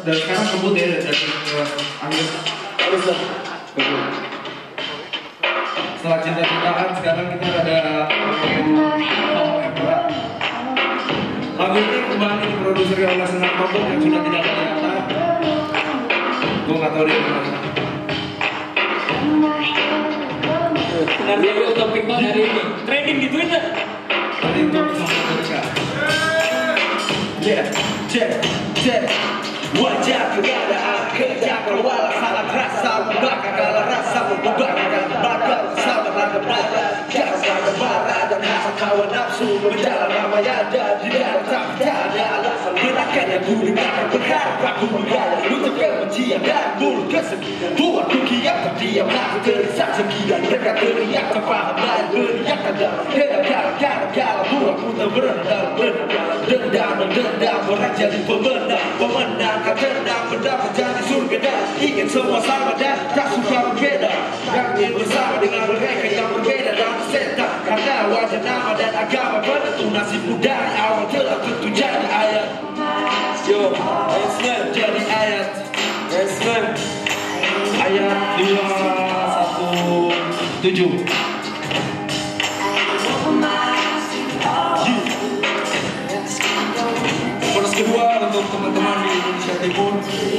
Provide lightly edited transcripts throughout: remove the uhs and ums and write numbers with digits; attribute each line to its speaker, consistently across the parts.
Speaker 1: dan sekarang kebut ya dari akhir. Terus lah. Setelah cinta-cintaan sekarang kita ada lagu ini kembali diproduksi oleh Senang Pabuk yang sudah tidak kelihatan. Gue nggak tahu dia mana.
Speaker 2: Benar dia topik banget hari ini. Trending di Twitter.
Speaker 1: Trending topik sama mereka. Cek. Wajah keadaan kerja keluar salah rasa membakar kalau rasa membakar bakar sama raga barat jasa barat dan rasa kawan nafsu berjalan ramai ada di dalam tapi tak ada alasan gerakan yang budi bakar berharap aku menggala untuk kebencian dan mulut kesekian buat kuki yang terdiam aku terisak sekian mereka teriak terpaham dan beriak dalam gara-gara buat ku tak berenang dendam orang jadi pemenang tendang mendapat jadi surga dan ingin semua sama dan tak suka berbeda yang ingin bersama dengan mereka yang berbeda dan setan karena wajah nama dan agama penentu nasibmu dari awal telah tentu jadi ayat yo ayat jadi ayat ayat 217 Verse kedua untuk teman-teman di Indonesia Timur.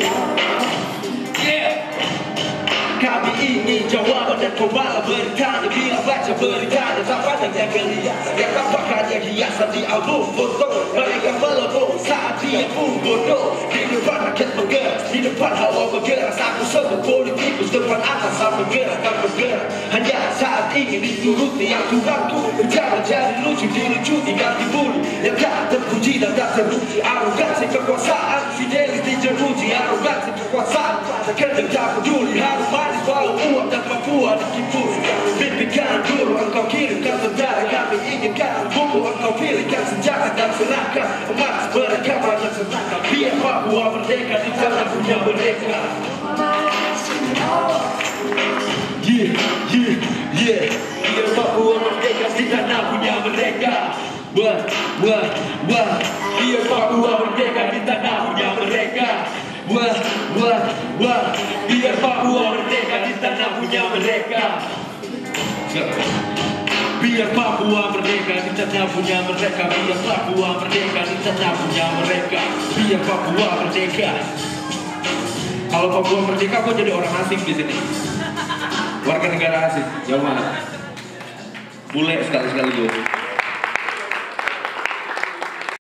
Speaker 1: Kami ingin jawaban dan kembali bertanya bila baca beritanya tak pandang yang kelihatan yang tampakkan yang hiasan di album foto mereka melebur saat dia pun bodoh di depan rakyat bergerak di depan hawa bergerak aku sebut politikus depan atasan bergerak dan bergerak hanya saat ingin dituruti yang Tuhanku berjalan jadi lucu dilucuti ganti bulu yang tak terpuji dan tak teruji arogansi kekuasaan fidelity jeruji arogansi kekuasaan pada kendeng tak peduli harus manis bau uang dan Papua ditipu bimbingkan dulu engkau kirimkan tentara kami inginkan buku engkau pilihkan senjata dan serahkan emas mereka pada senangkan biar Papua merdeka di tanah punya mereka biar Papua merdeka di tanah punya mereka biar Papua merdeka di tanah punya mereka biar Papua merdeka di tanah punya mereka biar Papua merdeka di tanah punya mereka biar Papua merdeka di tanah punya mereka biar Papua merdeka. Kalau Papua merdeka gue jadi orang asing di sini warga negara asing jauh mana bule sekali-sekali gue